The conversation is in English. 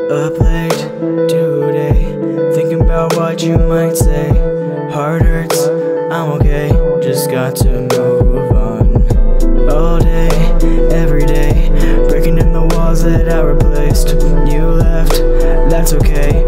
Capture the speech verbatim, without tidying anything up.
Up late today, thinking about what you might say. Heart hurts, I'm okay, just got to move on. All day, every day, breaking in the walls that I replaced. You left, that's okay,